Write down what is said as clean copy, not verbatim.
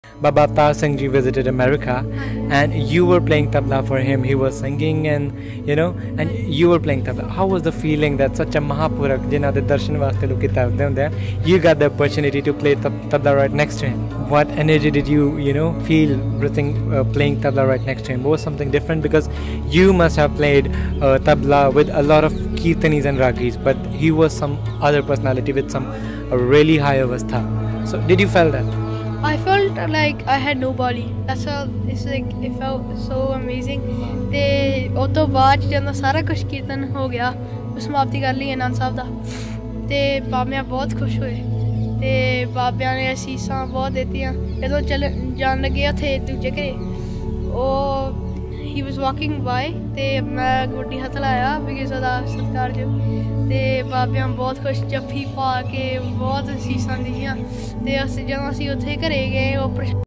Baba Avtar Singh ji visited America, and you were playing tabla for him. He was singing, and you were playing tabla. How was the feeling that such a Mahapurak, जिन्हां दे दर्शन वास्ते लोग तरसदे हुंदे हैं, you got the opportunity to play tabla right next to him? What energy did you feel playing tabla right next to him? Was something different because you must have played tabla with a lot of kirtanis and ragis, but he was some other personality with some really high avastha. So did you feel that? I felt like I had nobody. That's all. It's like it felt so amazing. ते उस तो बाद जब सारा कुछ कीर्तन हो गया, समाप्ति कर ली आनंद साहब दा, ते बाबियां बहुत खुश हुए, ते बाबियां ने असीसां बहुत देतियां। जदों चल जान लगे उथे दूजे घरे, he was walking by, ते मैं गोडी हत्थ लाया बिकॉज़ ओहदा सत्कार जो, ते बाबियां बहुत खुश जफ्फी पा के बहुत असीसां दित्तियां। ते अस जदों असीं उत्थे घरे गए,